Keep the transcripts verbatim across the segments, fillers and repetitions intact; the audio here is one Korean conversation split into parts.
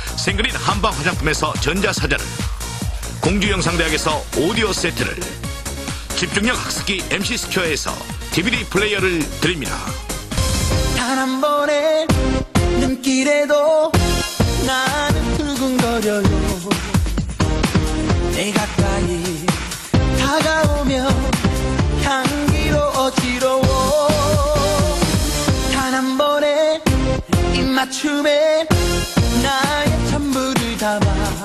생그린 한방 화장품에서 전자사전을, 공주영상대학에서 오디오 세트를, 집중력 학습기 엠씨 스퀘어에서 디비디 플레이어를 드립니다. 단 한 번의 눈길에도 나는 두근거려요. 내 가까이 다가오면 향기로 어지러워. 단 한 번의 입맞춤에 나의 전부를 담아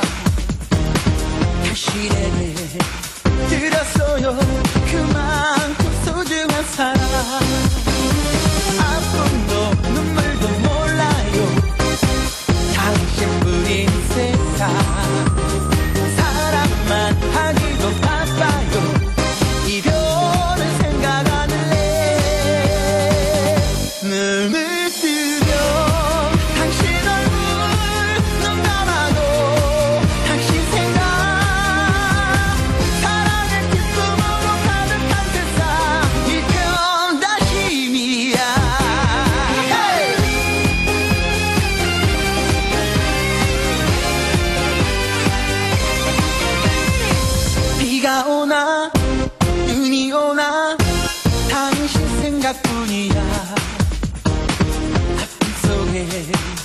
당신에게 드렸어요. 그만큼 소중한 사랑. 아픔도 눈물도 몰라요. 당신뿐인 세상. 사랑만 하기도 바빠요. 이별을 생각 안 할래. 눈을 뜨면 당신 얼굴 눈 감아도 당신 생각. 사랑의 기쁨으로 가득한 세상. 이편 다 힘이야. 비가 오나 눈이 오나 당신 생각뿐이야. 아픔 속에